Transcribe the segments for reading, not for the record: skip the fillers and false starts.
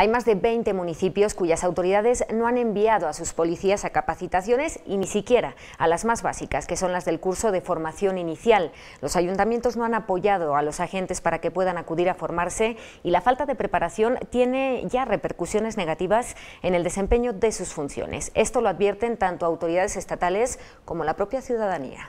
Hay más de 20 municipios cuyas autoridades no han enviado a sus policías a capacitaciones y ni siquiera a las más básicas, que son las del curso de formación inicial. Los ayuntamientos no han apoyado a los agentes para que puedan acudir a formarse y la falta de preparación tiene ya repercusiones negativas en el desempeño de sus funciones. Esto lo advierten tanto autoridades estatales como la propia ciudadanía.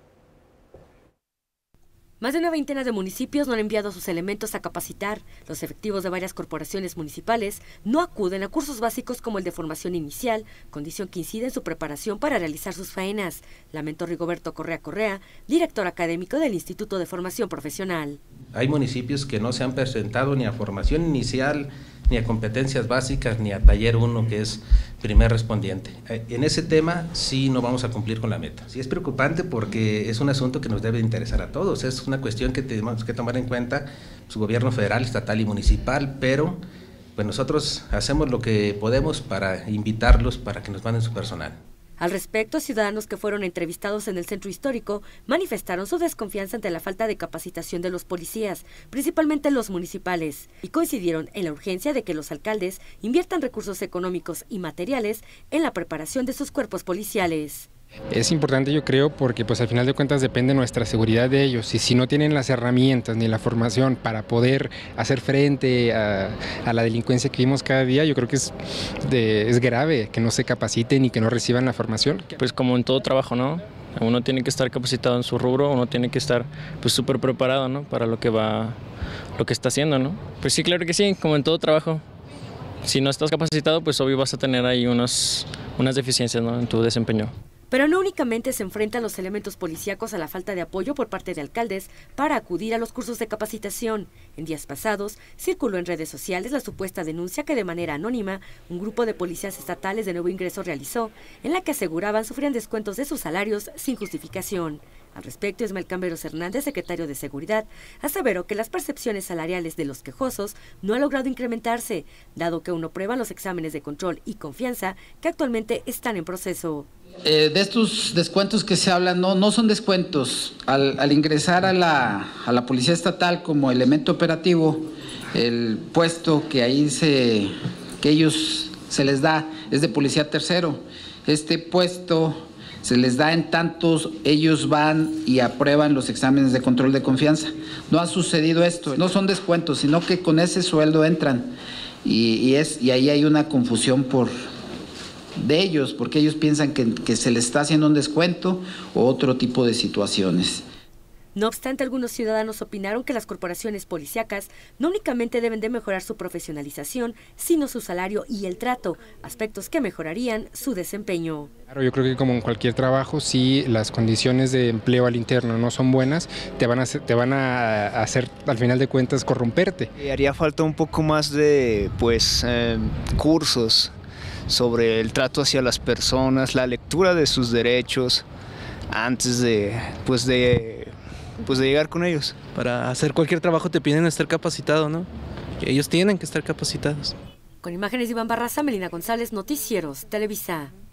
Más de una veintena de municipios no han enviado a sus elementos a capacitar. Los efectivos de varias corporaciones municipales no acuden a cursos básicos como el de formación inicial, condición que incide en su preparación para realizar sus faenas, lamentó Rigoberto Correa, director académico del Instituto de Formación Profesional. Hay municipios que no se han presentado ni a formación inicial, ni a competencias básicas, ni a taller 1, que es primer respondiente. En ese tema sí no vamos a cumplir con la meta. Sí es preocupante porque es un asunto que nos debe interesar a todos, es una cuestión que tenemos que tomar en cuenta su gobierno federal, estatal y municipal, pero pues nosotros hacemos lo que podemos para invitarlos para que nos manden su personal. Al respecto, ciudadanos que fueron entrevistados en el centro histórico manifestaron su desconfianza ante la falta de capacitación de los policías, principalmente los municipales, y coincidieron en la urgencia de que los alcaldes inviertan recursos económicos y materiales en la preparación de sus cuerpos policiales. Es importante, yo creo, porque pues al final de cuentas depende nuestra seguridad de ellos, y si no tienen las herramientas ni la formación para poder hacer frente a la delincuencia que vimos cada día, yo creo que es grave que no se capaciten y que no reciban la formación. Pues como en todo trabajo, ¿no? Uno tiene que estar capacitado en su rubro, uno tiene que estar pues súper preparado, ¿no? Para lo que está haciendo, ¿no? Pues sí, claro que sí, como en todo trabajo. Si no estás capacitado, pues obvio vas a tener ahí unas deficiencias, ¿no? En tu desempeño. Pero no únicamente se enfrentan los elementos policíacos a la falta de apoyo por parte de alcaldes para acudir a los cursos de capacitación. En días pasados, circuló en redes sociales la supuesta denuncia que de manera anónima un grupo de policías estatales de nuevo ingreso realizó, en la que aseguraban sufrían descuentos de sus salarios sin justificación. Al respecto, Ismael Camberos Hernández, secretario de Seguridad, aseveró que las percepciones salariales de los quejosos no han logrado incrementarse, dado que aún no prueban los exámenes de control y confianza que actualmente están en proceso. De estos descuentos que se hablan, no son descuentos. Al ingresar a la Policía Estatal como elemento operativo, el puesto que ellos se les da es de policía tercero. Este puesto se les da en tantos ellos van y aprueban los exámenes de control de confianza. No ha sucedido esto, no son descuentos, sino que con ese sueldo entran y ahí hay una confusión de ellos, porque ellos piensan que se les está haciendo un descuento o otro tipo de situaciones. No obstante, algunos ciudadanos opinaron que las corporaciones policíacas no únicamente deben de mejorar su profesionalización, sino su salario y el trato, aspectos que mejorarían su desempeño. Claro, yo creo que como en cualquier trabajo, si las condiciones de empleo al interno no son buenas, te van a hacer al final de cuentas corromperte. Haría falta un poco más de cursos sobre el trato hacia las personas, la lectura de sus derechos antes de llegar con ellos. Para hacer cualquier trabajo te piden estar capacitado, ¿no? Ellos tienen que estar capacitados. Con imágenes de Iván Barraza, Melina González, Noticieros Televisa.